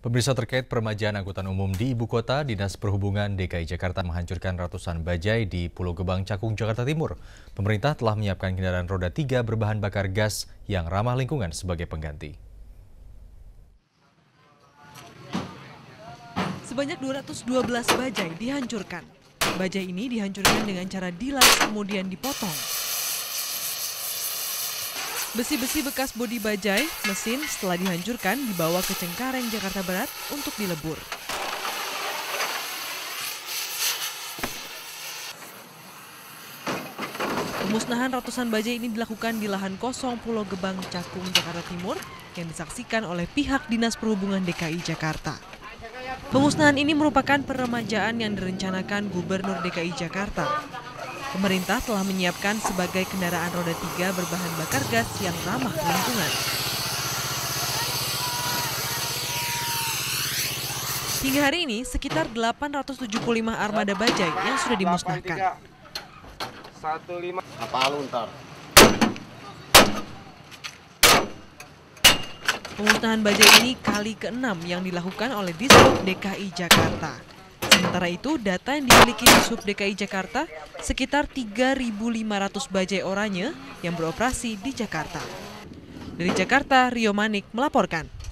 Pemirsa, terkait peremajaan angkutan umum di ibu kota, Dinas Perhubungan DKI Jakarta menghancurkan ratusan bajai di Pulau Gebang, Cakung, Jakarta Timur. Pemerintah telah menyiapkan kendaraan roda 3 berbahan bakar gas yang ramah lingkungan sebagai pengganti. Sebanyak 212 bajai dihancurkan. Bajai ini dihancurkan dengan cara dilas kemudian dipotong. Besi-besi bekas bodi bajai, mesin setelah dihancurkan dibawa ke Cengkareng, Jakarta Barat untuk dilebur. Pemusnahan ratusan bajai ini dilakukan di lahan kosong Pulau Gebang, Cakung, Jakarta Timur yang disaksikan oleh pihak Dinas Perhubungan DKI Jakarta. Pemusnahan ini merupakan peremajaan yang direncanakan Gubernur DKI Jakarta. Pemerintah telah menyiapkan sebagai kendaraan roda 3 berbahan bakar gas yang ramah lingkungan. Hingga hari ini, sekitar 875 armada bajai yang sudah dimusnahkan. Pemusnahan bajai ini kali ke-6 yang dilakukan oleh Dishub DKI Jakarta. Sementara itu, data yang dimiliki Dishub DKI Jakarta, sekitar 3.500 bajai oranye yang beroperasi di Jakarta. Dari Jakarta, Rio Manik melaporkan.